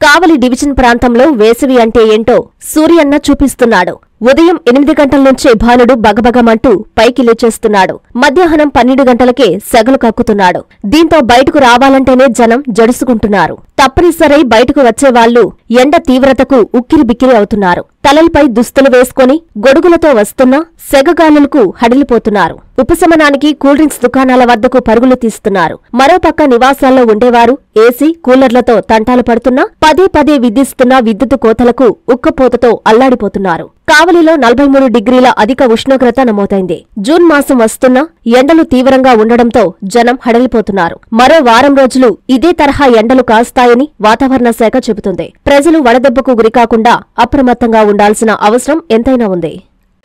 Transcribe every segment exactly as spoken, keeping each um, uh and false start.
కావలి division ప్రాంతంలో వేసవి అంటే ఏంటో సూర్యన్న చూపిస్తున్నాడు. ఉదయం ఎనిమిది గంటల నుంచే భానుడు బగబగమంటూ పైకి లేచేస్తున్నాడు. మధ్యాహ్నం పన్నెండు గంటలకే సెగలు కక్కుతున్నాడు. దీంతో బయటకు రావాలంటేనే జనం జడుసుకుంటున్నారు. తప్పనిసరై బయటకు వచ్చేవాళ్లు ఎండ తీవ్రతకు ఉక్కిరిబిక్కిరి అవుతున్నారు. తలలపై దుస్తులు వేసుకుని గొడుగులతో వస్తున్నా సెగగాలులకు హడిలిపోతున్నారు. ఉపశమనానికి కూల్ డ్రింక్స్ దుకాణాల వద్దకు పరుగులు తీస్తున్నారు. మరోపక్క నివాసాల్లో ఉండేవారు ఏసీ కూలర్లతో తంటాలు పడుతున్నా పదే పదే విధిస్తున్న విద్యుత్ కోతలకు ఉక్కపోతతో అల్లాడిపోతున్నారు. కావలిలో నలభై మూడు డిగ్రీల అధిక ఉష్ణోగ్రత నమోదైంది. జూన్ మాసం వస్తున్నా ఎండలు తీవ్రంగా ఉండడంతో జనం హడలిపోతున్నారు. మరో వారం రోజులు ఇదే తరహా ఎండలు కాస్తాయని వాతావరణ శాఖ చెబుతుంది. ప్రజలు వడదెబ్బకు గురికాకుండా అప్రమత్తంగా ఉండాల్సిన అవసరం ఎంతైనా ఉంది.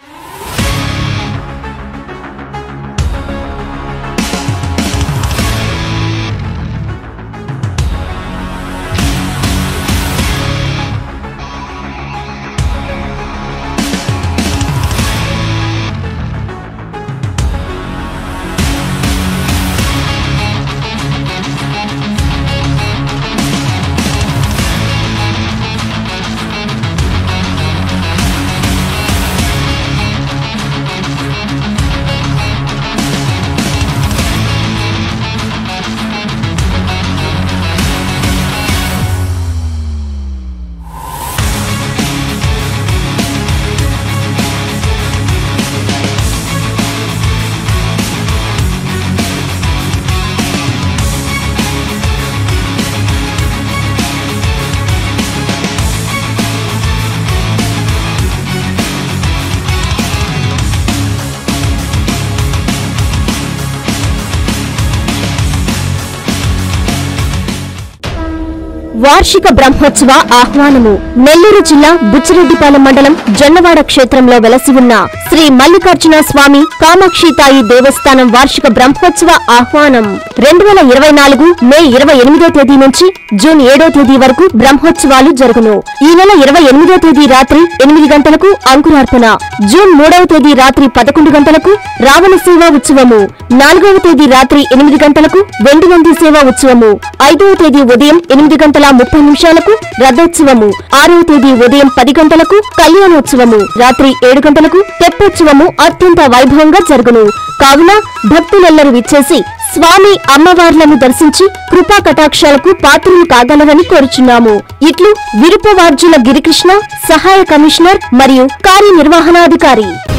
వార్షిక బ్రహ్మోత్సవ ఆహ్వానము. నెల్లూరు జిల్లా బుచ్చిరెడ్డిపాలెం మండలం జొన్నవాడ క్షేత్రంలో వెలసి ఉన్న శ్రీ మల్లికార్జున స్వామి కామాక్షితాయి దేవస్థానం వార్షిక బ్రహ్మోత్సవ ఆహ్వానం రెండు వేల ఇరవై నాలుగు మే ఇరవై ఎనిమిదో తేదీ నుంచి జూన్ ఏడో తేదీ వరకు బ్రహ్మోత్సవాలు జరుగును. ఈ నెల ఇరవై ఎనిమిదో తేదీ రాత్రి ఎనిమిది గంటలకు అంకురార్పణ, జూన్ మూడవ తేదీ రాత్రి పదకొండు గంటలకు రావణ సేవా ఉత్సవము, నాలుగవ తేదీ రాత్రి ఎనిమిది గంటలకు వెండి నంది సేవా ఉత్సవము, ఐదవ తేదీ ఉదయం ఎనిమిది గంటల ముప్పై నిమిషాలకు రథోత్సవము, ఆరవ తేదీ ఉదయం పది గంటలకు కళ్యాణోత్సవము, రాత్రి ఏడు గంటలకు తెప్పోత్సవము అత్యంత వైభవంగా జరుగును. కావున భక్తులెల్లరూ విచ్చేసి స్వామి అమ్మవార్లను దర్శించి కృపా కటాక్షాలకు పాత్రలు కాగలరని కోరుచున్నాము. ఇట్లు విరుపవార్జుల గిరికృష్ణ, సహాయ కమిషనర్ మరియు కార్యనిర్వహణాధికారి.